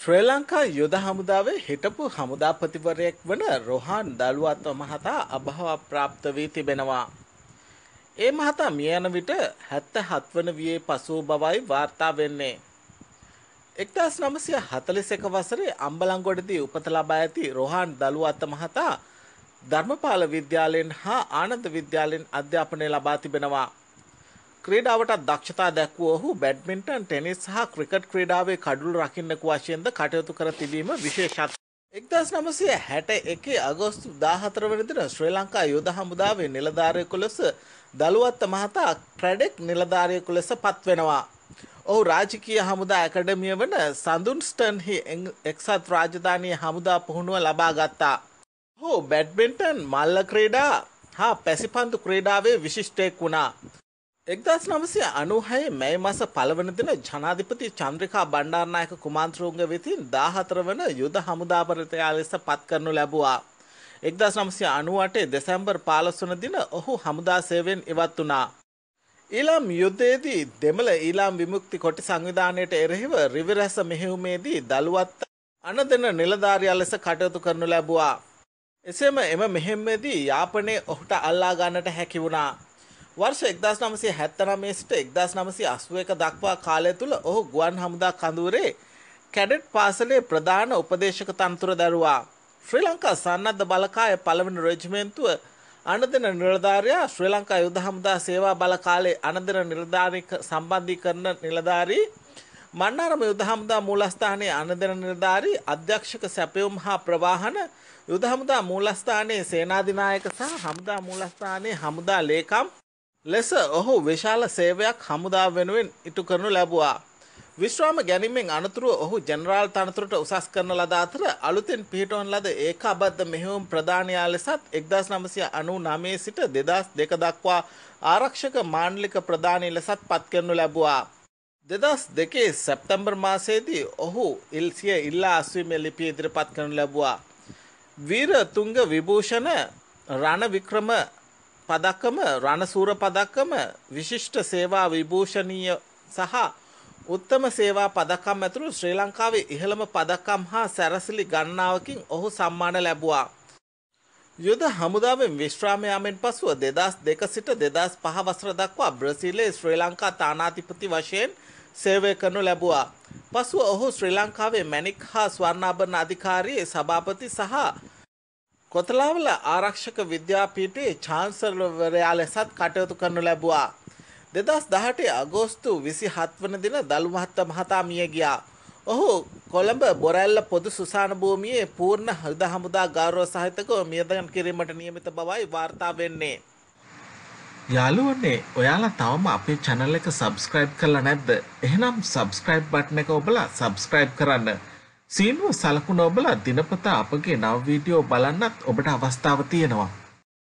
ශ්‍රී ලංකා යුද හමුදාවේ හිටපු හමුදාපතිවරයෙක් වන රොහාන් දළුවත් මහතා අභාව ප්‍රාප්ත වී තිබෙනවා. ඒ මහතා මිය යන විට 77 වන වියේ පසු බවයි වාර්තා වෙන්නේ. 1941 වසරේ අම්බලන්ගොඩදී උපත ලබා ඇති රොහාන් දළුවත් මහතා ධර්මපාල විද්‍යාලයෙන් හා ආනන්ද විද්‍යාලයෙන් අධ්‍යාපනය ලබා තිබෙනවා. ක්‍රීඩාවට දක්ෂතා දැක්වූ ඔහු බැඩ්මින්ටන්, ටෙනිස් සහ ක්‍රිකට් ක්‍රීඩාවේ කඩුළු රකින්නකු වශයෙන්ද කටයුතු කර තිබීම විශේෂත්වයක්. 1961 අගෝස්තු 14 වන දින ශ්‍රී ලංකා යුද හමුදාවේ නිලධාරියෙකු ලෙස දළුවත් මහතා ක්‍රැඩෙක් නිලධාරියෙකු ලෙස පත්වෙනවා. ඔහු රාජකීය හමුදා ඇකඩමිය වන සඳුන්ස්ටන්හි එක්සත් රාජධානී හමුදා පුහුණුව ලබා ගත්තා. ඔහු බැඩ්මින්ටන්, මල්ල ක්‍රීඩා හා පැසිපන්දු ක්‍රීඩාවේ විශිෂ්ටයෙක් වුණා. 1996 මැයි මාස 1 වන දින ජනාධිපති චන්ද්‍රිකා බණ්ඩාරනායක කුමාරතුංග වෙතින් 14 වන යුද හමුදාපතිවරයා ලෙස පත් කරනු ලැබුවා. 1998 දෙසැම්බර් 15 වන දින ඔහු හමුදා සේවයෙන් ඉවත් වුණා. ඊළාම් යුද්ධයේදී දෙමළ ඊළාම් විමුක්ති කොටි සංවිධානයට එරෙහිව රිවිරැස මෙහෙයුමේදී දළුවත් අනදෙන නිලධාරියා ලෙස කටයුතු කරනු ලැබුවා. එසේම එම මෙහෙයුමේදී යාපනයේ ඔහුට අල්ලා ගන්නට හැකි වුණා. වර්ෂ 1979 සිට 1981 දක්වා කාලය තුල ඔහු ගුවන් හමුදා කඳවුරේ කැඩට් පාසලේ ප්‍රධාන උපදේශක තනතුර දැරුවා. ශ්‍රී ලංකා සන්නද්ධ බලකායේ 1 වෙනි රෙජිමෙන්තුව අනදෙන නිලධාරියා ශ්‍රී ලංකා යුද හමුදා සේවා බල කාලේ අනදෙන නිලධාරී සම්බන්ධීකරණ නිලධාරී මන්නාරම යුද හමුදා මූලස්ථානයේ අනදෙන නිලධාරී අධ්‍යක්ෂක සැපයුම් හා ප්‍රවාහන යුද හමුදා මූලස්ථානයේ සේනාධිනායක සහ හමුදා මූලස්ථානයේ හමුදා ලේකම් ලෙස ඔහු විශාල සේවයක් හමුදාව වෙනුවෙන් ඉටු කරනු ලැබුවා. විශ්‍රාම ගැනීමෙන් අනතුරුව ඔහු ජෙනරාල් තනතුරට උසස් කරන ලද අතර අලුතෙන් පිහිටවන ලද ඒකාබද්ධ මෙහෙයුම් ප්‍රධානියා ලෙසත් 1999 සිට 2002 දක්වා ආරක්ෂක මාණ්ඩලික ප්‍රධානී ලෙසත් පත් කරනු ලැබුවා. 2002 සැප්තැම්බර් මාසයේදී ඔහු සිය ඉල්ලා අස්වීමේ ලිපිය ඉදිරිපත් කරනු ලැබුවා. වීර තුංග විභූෂණ රණ වික්‍රම පදක්කම, රණසූර පදක්කම, විශිෂ්ට සේවා විභූෂණීය සහ උත්තම සේවා පදකම් ඇතුළු ශ්‍රී ලංකාවේ ඉහළම පදකම් හා සැරසිලි ගණනාවකින් ඔහු සම්මාන ලැබුවා. යුද හමුදාවෙන් විශ්‍රාම යාමෙන් පසුව 2002 සිට 2005 වසර දක්වා බ්‍රසීලයේ ශ්‍රී ලංකා තානාධිපති වශයෙන් සේවය කරනු ලැබුවා. පසුව ඔහු ශ්‍රී ලංකාවේ මැණික් හා ස්වර්ණාභරණ අධිකාරියේ සභාපති සහ කොතලාවල ආරක්ෂක විද්‍යාපීඨයේ චාන්සලර්වරයා ලෙසත් කටයුතු කරනු ලැබුවා. 2018 අගෝස්තු 27 වන දින දළුවත් මහතා මිය ගියා. ඔහු කොළඹ බොරැල්ල පොදු සුසාන භූමියේ පූර්ණ යුද හමුදා ගෞරව සහිතව මියදන් කිරීමට නියමිත බවයි වාර්තා වෙන්නේ. යාළුවනේ, ඔයාලා තවම අපේ channel එක subscribe කරලා නැද්ද? එහෙනම් subscribe button එක ඔබලා subscribe කරන්න. සීනුව සලකුණ ඔබලා දිනපතා අපගේ නව වීඩියෝ බලන්නත් ඔබට අවස්ථාව තියෙනවා.